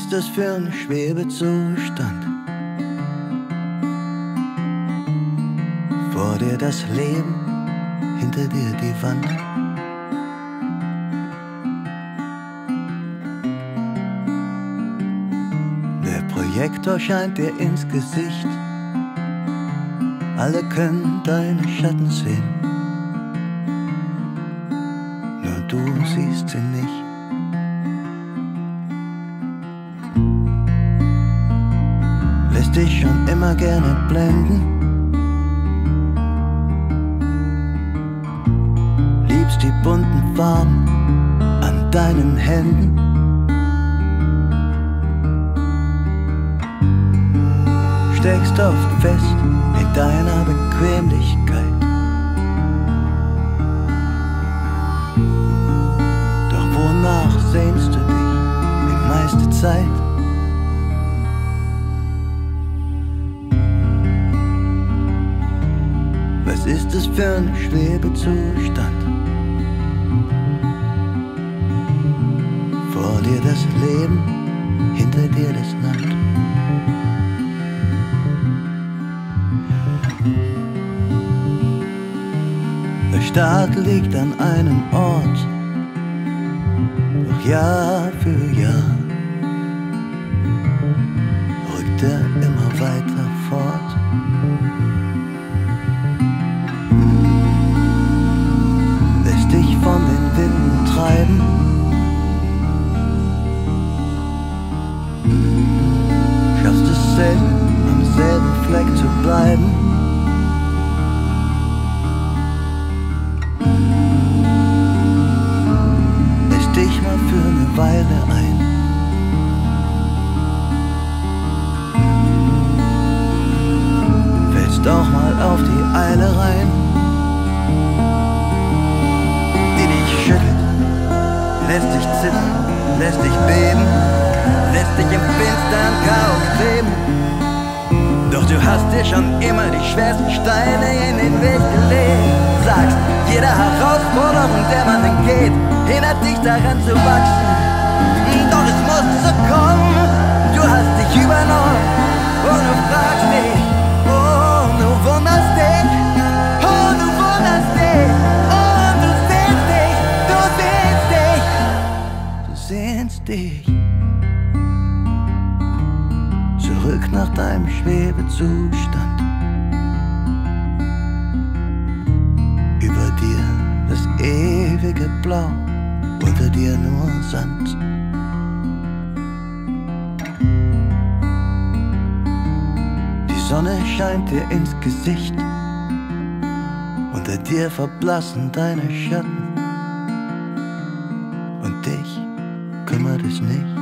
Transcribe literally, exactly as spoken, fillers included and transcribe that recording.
ist das für ein Schwebezustand? Vor dir das Leben, hinter dir die Wand. Der Projektor scheint dir ins Gesicht. Alle können deine Schatten sehen, nur du siehst sie nicht. Lässt dich schon immer gerne blenden, liebst die bunten Farben an deinen Händen. Steckst oft fest in deiner Bequemlichkeit. Doch wonach sehnst du dich die meiste Zeit? Was ist es für ein Schwebezustand? Vor dir das Leben, hinter dir das Land. Der Staat liegt an einem Ort, doch Jahr für Jahr rückt er immer weiter fort. Lässt dich von den Winden treiben, schaffst es selten, am selben Fleck zu bleiben. Dich mal für eine Weile ein. Fällst auch mal auf die Eile rein, die dich schüttelt, lässt dich zittern, lässt dich beben, lässt dich im finstern Chaos kleben. Doch du hast dir schon immer die schwersten Steine in den Weg gelegt. Sagst, jede Herausforderung, der man entgeht, hindert dich daran zu wachsen. Doch es muss so kommen, du hast dich übernommen und du fragst dich, oh, du wunderst dich, oh, du wunderst dich, oh, du sehnst dich, du sehnst dich, du sehnst dich zurück nach deinem Schwebezustand. Über dir das ewige Blau, unter dir nur Sand. Die Sonne scheint dir ins Gesicht, unter dir verblassen deine Schatten, und dich kümmert es nicht.